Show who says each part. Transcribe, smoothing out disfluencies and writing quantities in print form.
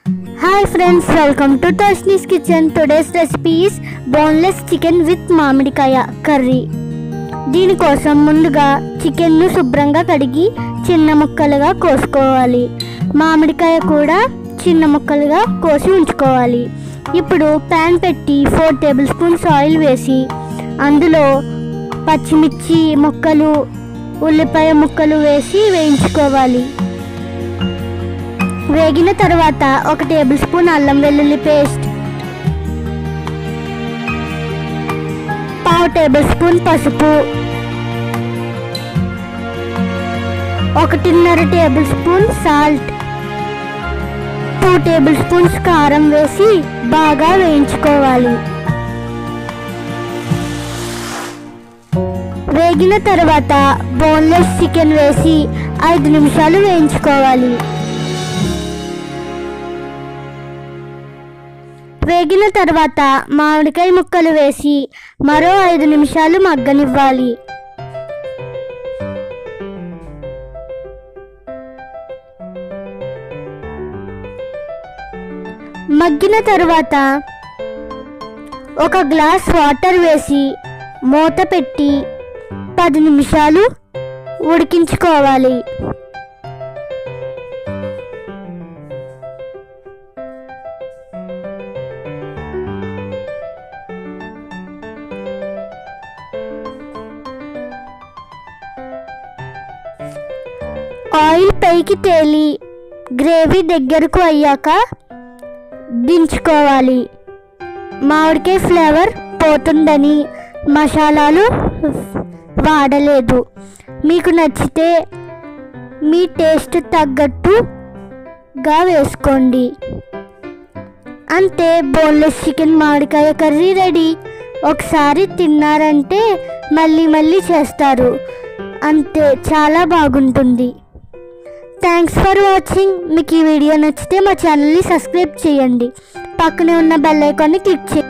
Speaker 1: Hi friends, welcome to Tashni's Kitchen. Today's recipe is boneless chicken with మామిడికాయ curry. దీనికోసం ముందుగా చికెన్ను శుభ్రంగా కడిగి చిన్న ముక్కలుగా కోసుకోవాలి. మామిడికాయ కూడా చిన్న ముక్కలుగా కోసి ఉంచుకోవాలి. ఇప్పుడు ప్యాన్ పెట్టి 4 టేబుల్ స్పూన్స్ ఆయిల్ వేసి అందులో పచ్చిమిర్చి ముక్కలు, ఉల్లిపాయ ముక్కలు వేసి వేయించుకోవాలి. వేగిన తర్వాత 1 టేబుల్ స్పూన్ అల్లం వెల్లుల్లి పేస్ట్, 1/2 టేబుల్ స్పూన్ పసుపు, 1.5 tablespoon salt, 2 tablespoons కారం వేసి బాగా వేయించుకోవాలి. వేగిన తర్వాత బోన్లెస్ చికెన్ వేసి 5 నిమిషాలు వేయించుకోవాలి. వేగిన తర్వాత మామిడికాయ ముక్కలు వేసి మరో 5 నిమిషాలు మగ్గనివ్వాలి. మగ్గిన తర్వాత 1 గ్లాస్ వాటర్ వేసి మూత పెట్టి 10 నిమిషాలు ఉడికించుకోవాలి. ఆయిల్ పైకి తేలి గ్రేవీ దగ్గరకు అయ్యాక దించుకోవాలి. మామిడికాయ ఫ్లేవర్ పోతుందని మసాలాలు వాడలేదు. మీకు నచ్చితే మీ టేస్ట్ తగ్గట్టుగా వేసుకోండి. అంతే, బోన్లెస్ చికెన్ మామిడికాయ కర్రీ రెడీ. ఒకసారి తిన్నారంటే మళ్ళీ మళ్ళీ చేస్తారు. అంతే, చాలా బాగుంటుంది. Thanks for watching. మీకు ఈ వీడియో నచ్చితే మా ఛానల్ని సబ్స్క్రైబ్ చేయండి. పక్కనే ఉన్న బెల్ ఐకాన్ని క్లిక్ చేయండి.